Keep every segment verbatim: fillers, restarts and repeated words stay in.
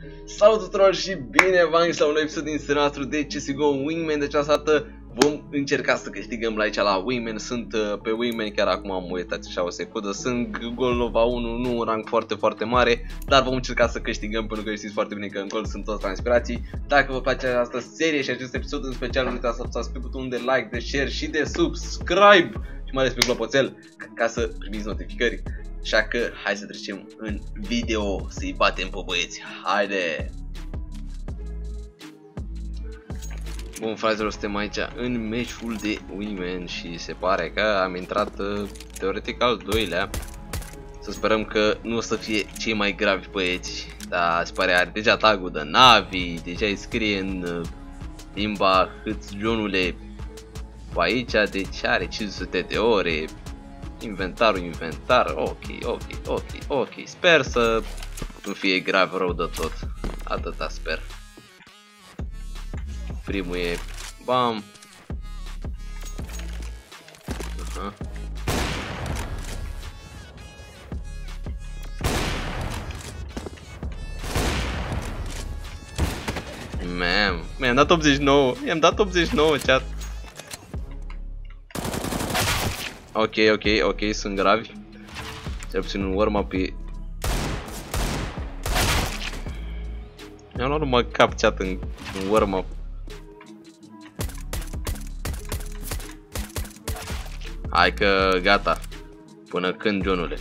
Salut tuturor și bine v-am găsit la un episod din serialul nostru de C S G O Wingman. De această dată vom încerca să câștigăm la aici la Wingman. Sunt uh, pe Wingman, chiar acum am uitat așa o secundă. Sunt Golova unu, nu un rang foarte foarte mare, dar vom încerca să câștigăm pentru că știți foarte bine că în gol sunt toți transpirații. Dacă vă place această serie și acest episod în special, nu uitați să apăsați pe butonul de like, de share și de subscribe și mai ales pe clopoțel ca să primiți notificări. Așa că hai să trecem în video să-i batem pe băieți. Haide! Bun, fraților, suntem aici în meciul de Wingman și se pare că am intrat teoretic al doilea. Să sperăm că nu o să fie cei mai gravi băieți. Dar se pare are deja tagul de Navi, deja îi scrie în limba Hâțjonule pe aici, deci are cinci sute de ore. Inventarul, inventar, ok, ok, ok, ok. Sper să nu fie grav rău de tot. Atâta sper. Primul e bam. Aha. Man, mi-am dat optzeci și nouă. I-am dat optzeci și nouă, chat. Ok, ok, ok, sunt gravi. Cel puțin un warm-up e... Mi-am luat numai cap chat în, în warm-up. Hai că gata. Până când, Johnule?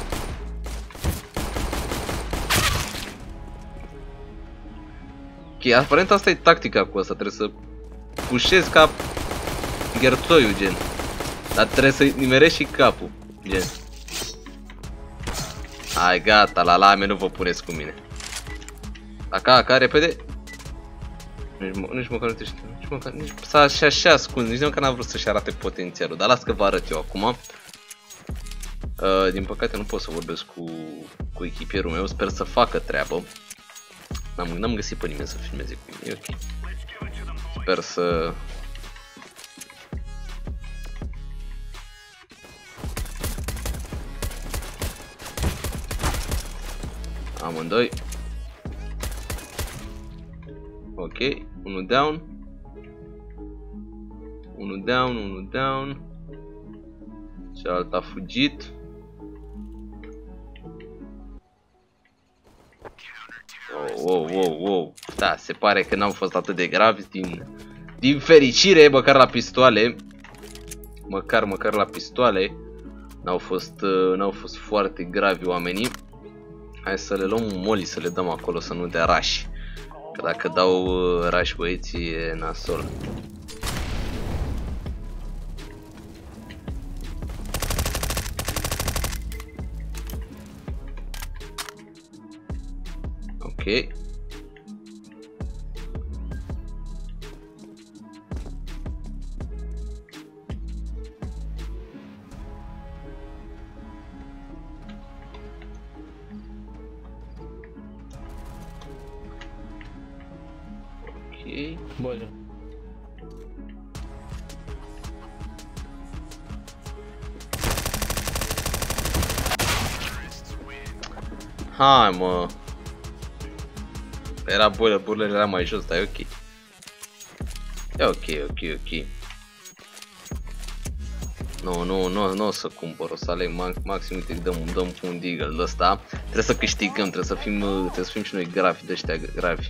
Ok, aparent asta e tactica cu asta. Trebuie să pușezi ca ghertoiul, gen. Dar trebuie să nimerești și capul, gen. Hai, gata, la lame nu vă puneți cu mine. Aca, ca, repede. Nici, nici măcar nu te știu. Nici măcar, nici s-a și așa ascuns. Nici măcar n-a vrut să-și arate potențialul. Dar las că vă arăt eu acum. Uh, din păcate nu pot să vorbesc cu, cu echipierul meu. Sper să facă treabă. N-am găsit pe nimeni să filmeze cu mine. E ok. Sper să... Amândoi. Ok, unul down. Unul down, unul down. Celălalt a fugit. Oh, wow, wow, wow. Da, se pare că n-au fost atât de gravi din, din fericire, măcar la pistoale. Măcar, măcar la pistoale. N-au fost, uh, n-au fost foarte gravi oamenii. Hai să le luăm moli, să le dăm acolo, să nu dea rași. Că dacă dau uh, rași băieții, e nasol. Ok. Bolha. Hai, mă. Era bolă, burlele era mai jos, dar e ok. E ok, ok, ok. Nu, nu, nu, nu o să cumpăr, o să aleg maxim, uite, dăm, dăm un deagle de ăsta. Trebuie să câștigăm, trebuie să fim, trebuie să fim și noi gravi de ăștia gravi.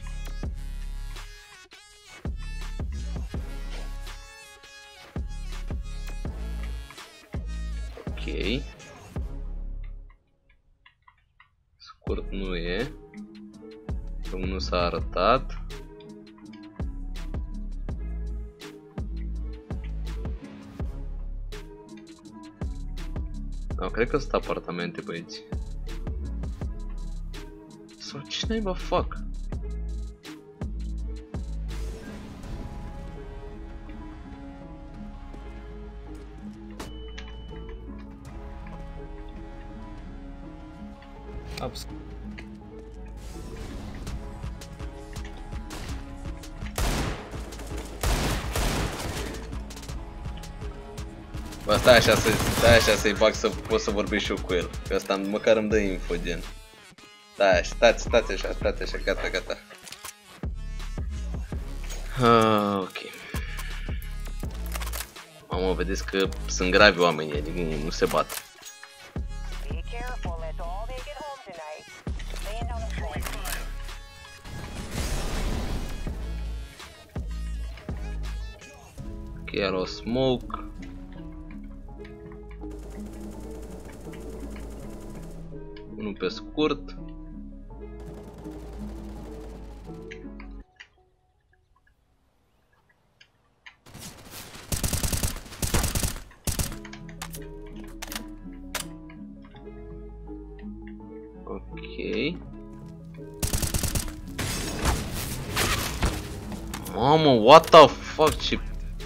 Ok. Scurt nu e. Că nu s-a arătat. No, cred că sunt apartamente, băieți. Sau ce naiba fac? Abs. Bă, stai așa să stai așa să-i fac să pot să vorbesc și eu cu el. Că asta măcar îmi dă info, gen. Stai, stați, stați așa, stați așa, gata, gata. Uh, ok. Mamă, vedeți că sunt gravi oamenii, adică nu se bat. Ok, iar o smoke. Unul pe scurt. Ok. Mamă, what the fuck, ce...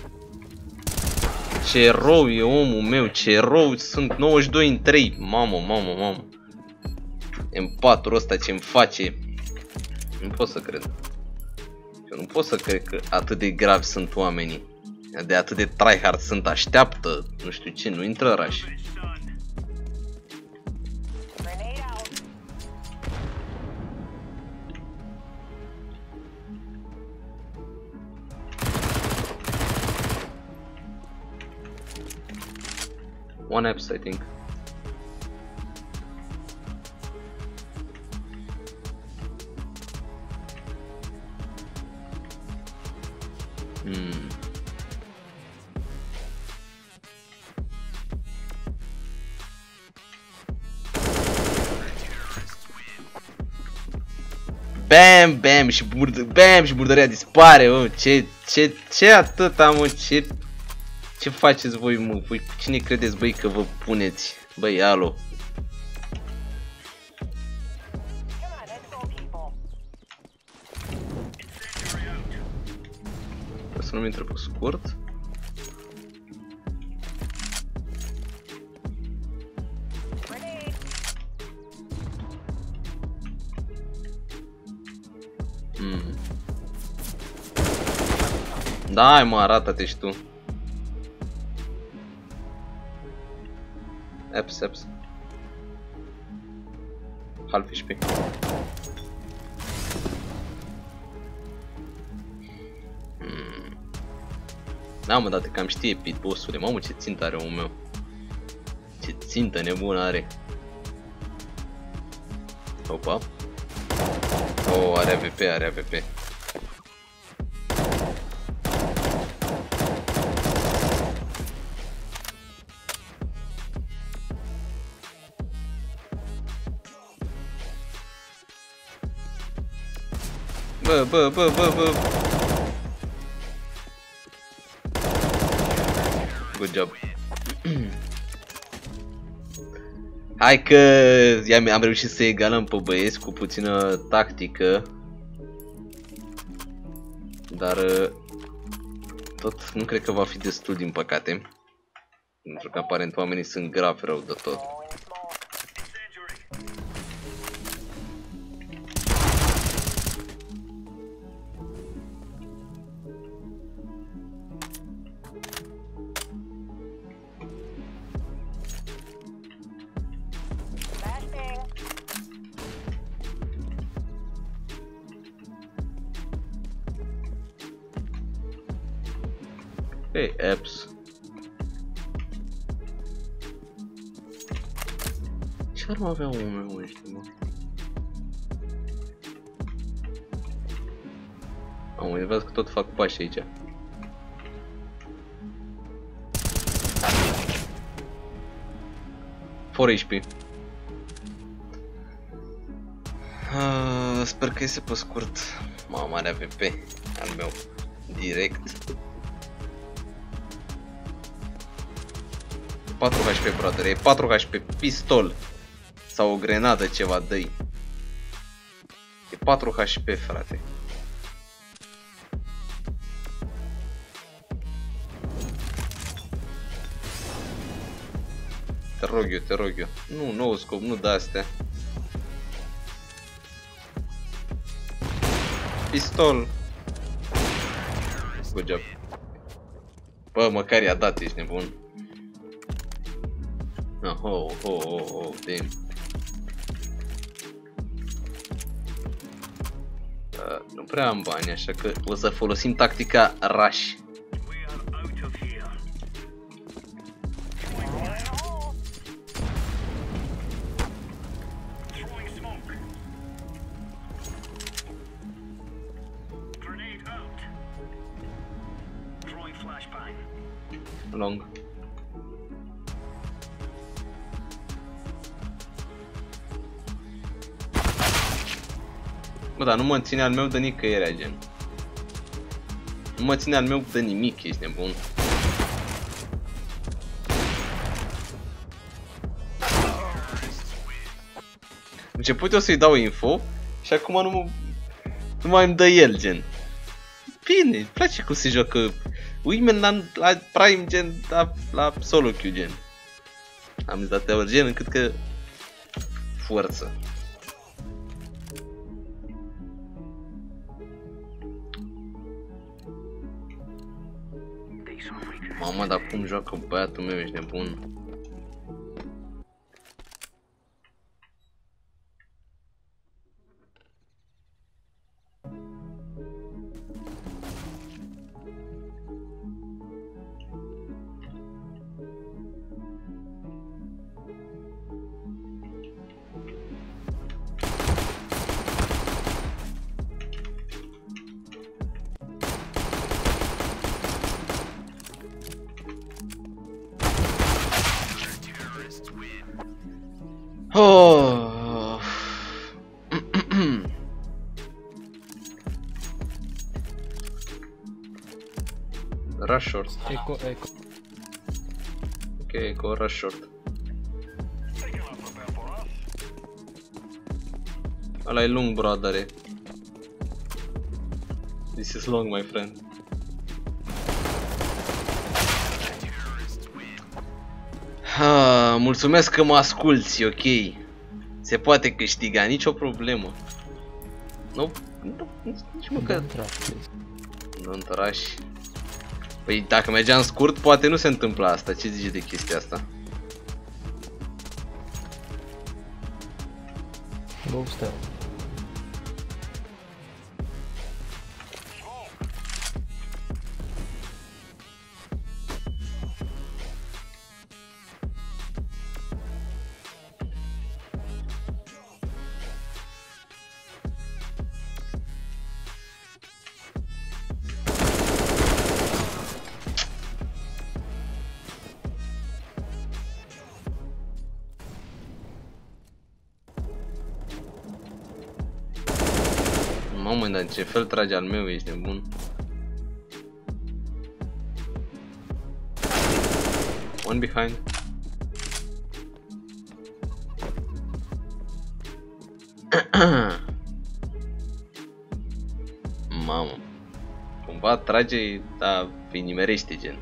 Ce rău e omul meu, ce rău, sunt nouăzeci și doi în trei. Mamă, mamă, mamă. M patru ăsta ce-mi face. Nu pot să cred. Eu nu pot să cred că atât de gravi sunt oamenii. De atât de tryhard sunt, așteaptă, nu știu ce, nu intră raș. One apps, I think. Hmm. Bam, bam și burdă, bam și burdărea dispare, mă. Ce, ce, ce atâta, mă, ce, ce faceți voi, mă? Voi cine credeți, băi, că vă puneți? Băi, alo. Să nu-mi intre pe scurt. Mm. Da, mă, arată-te și tu. Apps, apps. Half H P. Da, mă, date cam știe pit bossule. Mamă, ce țintă are omul meu. Ce țintă nebună are. Opa. Oh, are A V P, are A V P. Bă, bă, bă, bă, bă. Good job. Hai că am reușit să egalăm pe băieți cu puțină tactică. Dar tot nu cred că va fi destul, din păcate. Pentru că aparent oamenii sunt grav rău de tot. Hey, apps. Ce armă avea omul meu ăștia, mă? Am văzut că tot fac pași aici. patru H P. Uh, sper că iese pe scurt. Mamă, are A V P al meu. Direct. patru H P, brother, e patru H P, pistol sau o grenadă, ceva, dă-i. E patru H P, frate. Te rog eu, te rog eu. Nu, nou scop, nu de astea. Pistol. Good job. Bă, măcar i-a dat, ești nebun. Oh, oh, oh, oh, damn. Uh, nu prea am bani, așa că o să folosim tactica rush. Long. Bă, dar nu mă ține al meu de nicăieri, gen. Nu mă ține al meu de nimic, ești nebun. Început eu să-i dau info și acum nu, nu mai îmi dă el, gen. Bine, îmi place cum se joacă Wingman la, la Prime, gen, la, la solo queue, gen. Am zis atâtea ori, gen, încât că forță. Mamă, dar cum joacă băiatul meu, ești nebun. Oh. Rush short. Eco, eco. Ok, eco, rush short. Ăla e lung, brother. This is long, my friend. Ah, mulțumesc că mă asculți, ok. Se poate câștiga, nicio problemă. Nu, nu, nici măcar. Don't rush. Păi dacă mergeam scurt, poate nu se întâmplă asta. Ce zici de chestia asta? Go step. Mamă, dar în ce fel trage al meu, ești nebun. One behind. Mamă. Cumva trage, dar îi nimerește, gen.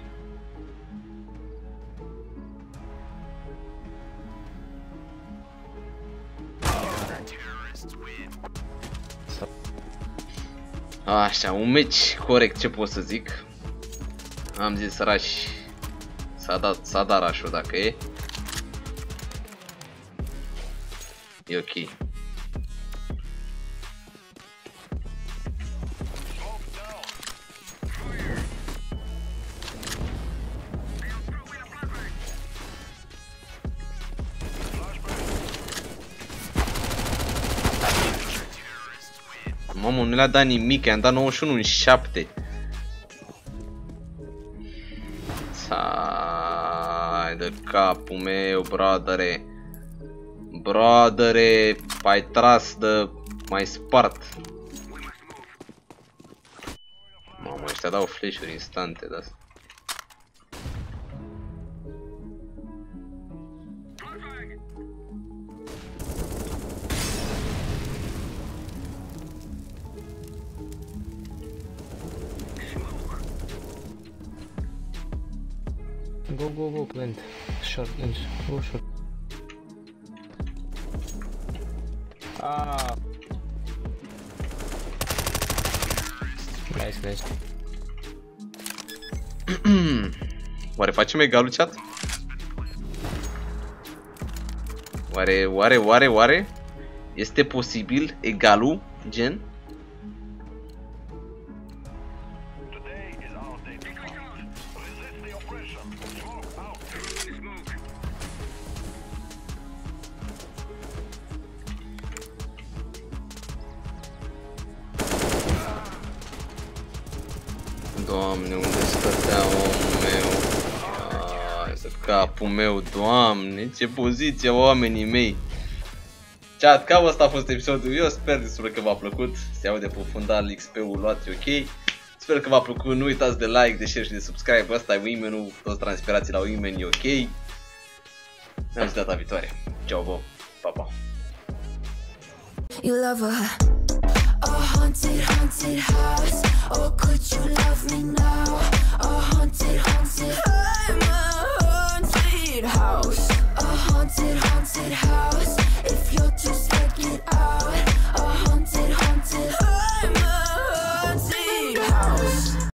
Așa, un meci corect, ce pot să zic. Am zis rush. S-a dat, s-a dat rush-ul dacă e. E ok. Mamă, nu le-a dat nimic, i-am dat nouăzeci și unu în șapte. Hai de capul meu, brodere. Brodere, ai tras de... mai spart. Mamă, ăștia dau flash-uri instante de asta. Go, go, go, plant. Short, and go short. Ah. Nice, nice. Oare facem egalul, chat? Oare, oare, oare, oare? Este posibil egalul, gen? Doamne, unde stătea omul meu? Ai, să capul meu, Doamne, ce poziție oamenii mei. Chat, cam asta a fost episodul. Eu sper despre că v-a plăcut. Se aude pe fundal X P-ul luat, ok. Sper că v-a plăcut, nu uitați de like, de share și de subscribe. Asta e Wingman-ul, toți transpirații la Wingman e ok. Ne auzim data viitoare. Ciao, vă, pa, pa. You love a, a haunted, haunted house. Or could you love me now? A haunted, haunted. I'm a haunted house. A haunted, haunted house. If you're too scared, get out. A haunted, haunted.